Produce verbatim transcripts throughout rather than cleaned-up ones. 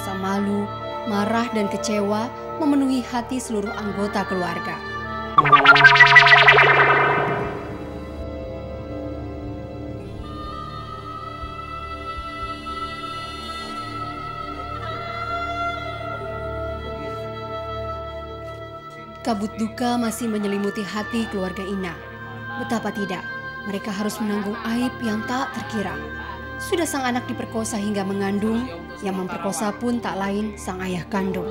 Rasa malu, marah, dan kecewa memenuhi hati seluruh anggota keluarga. Kabut duka masih menyelimuti hati keluarga Ina. Betapa tidak, mereka harus menanggung aib yang tak terkira. Sudah sang anak diperkosa hingga mengandung, yang memperkosa pun tak lain sang ayah kandung.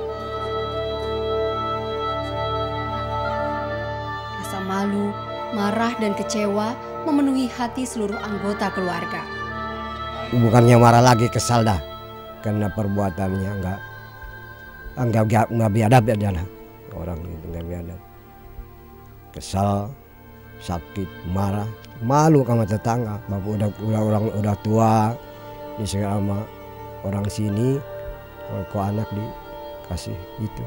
Rasa malu, marah, dan kecewa memenuhi hati seluruh anggota keluarga. Bukannya marah lagi, kesal dah. Karena perbuatannya enggak enggak enggak biadab ya dia. Orang itu nggak biadab, kesal, sakit, marah, malu sama tetangga. Bapak udah udah orang udah tua, disini sama orang sini, kok anak dikasih gitu.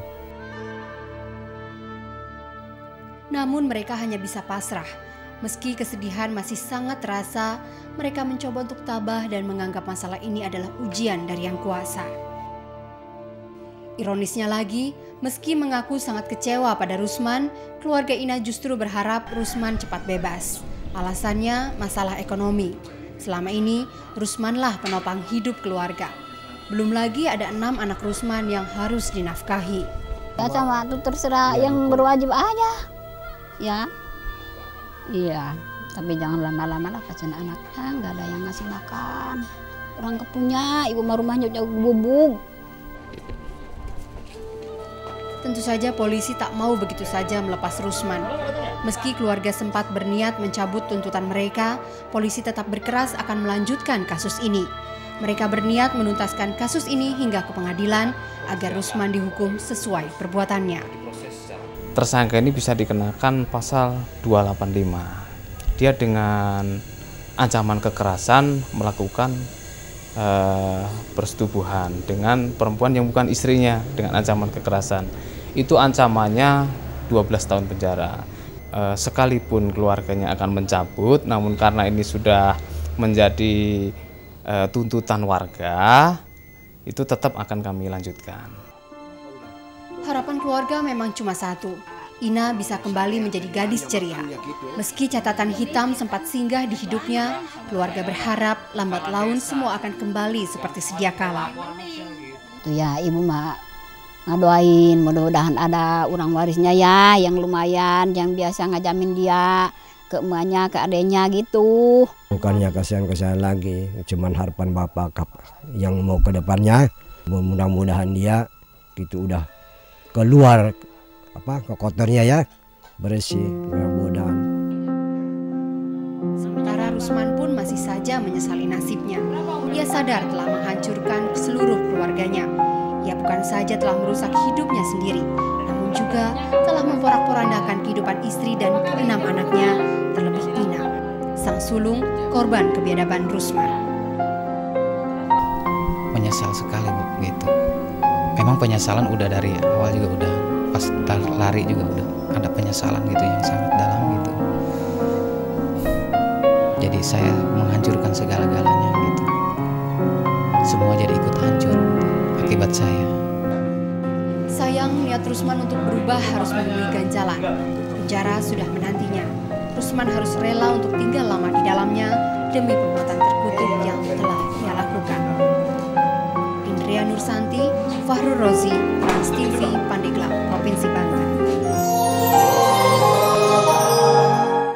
Namun mereka hanya bisa pasrah. Meski kesedihan masih sangat terasa, mereka mencoba untuk tabah dan menganggap masalah ini adalah ujian dari Yang Kuasa. Ironisnya lagi, meski mengaku sangat kecewa pada Rusman, keluarga Ina justru berharap Rusman cepat bebas. Alasannya masalah ekonomi. Selama ini, Rusmanlah penopang hidup keluarga. Belum lagi ada enam anak Rusman yang harus dinafkahi. Ya sama itu terserah yang berwajib aja. Ya, iya. Tapi jangan lama-lama lah kasihan anaknya, nggak ada yang ngasih makan. Orang kepunya, ibu mah rumahnya jauh bubuk. Tentu saja polisi tak mau begitu saja melepas Rusman. Meski keluarga sempat berniat mencabut tuntutan mereka, polisi tetap berkeras akan melanjutkan kasus ini. Mereka berniat menuntaskan kasus ini hingga ke pengadilan agar Rusman dihukum sesuai perbuatannya. Tersangka ini bisa dikenakan pasal dua delapan lima. Dia dengan ancaman kekerasan melakukan uh, persetubuhan dengan perempuan yang bukan istrinya dengan ancaman kekerasan. Itu ancamannya dua belas tahun penjara. E, sekalipun keluarganya akan mencabut, namun karena ini sudah menjadi e, tuntutan warga, itu tetap akan kami lanjutkan. Harapan keluarga memang cuma satu, Ina bisa kembali menjadi gadis ceria. Meski catatan hitam sempat singgah di hidupnya, keluarga berharap lambat laun semua akan kembali seperti sedia kala. Tuh ya, ibu mah ngadoain mudah-mudahan ada orang warisnya ya yang lumayan, yang biasa ngajamin dia ke emaknya, ke adenya gitu. Bukannya kasihan-kasihan lagi, cuman harapan bapak yang mau ke depannya, mudah-mudahan dia gitu udah keluar apa kekotornya ya, bersih, mudah-mudahan. Sementara Rusman pun masih saja menyesali nasibnya. Ia sadar telah menghancurkan seluruh keluarganya. Ia bukan saja telah merusak hidupnya sendiri, namun juga telah memporak-porandakan kehidupan istri dan keenam anaknya, terlebih Ina, sang sulung korban kebiadaban Rusman. Menyesal sekali Bu, gitu. Memang penyesalan udah dari awal juga udah, pas lari juga udah ada penyesalan gitu yang sangat dalam gitu. Jadi saya menghancurkan segala-galanya gitu. Semua jadi ikut hancur akibat saya. Sayang, niat Rusman untuk berubah harus menemui ganjalan. Penjara sudah menantinya. Rusman harus rela untuk tinggal lama di dalamnya demi perbuatan terkutuk yang telah ia lakukan. Indria Nursanti, Fahru Rozi, Trans T V,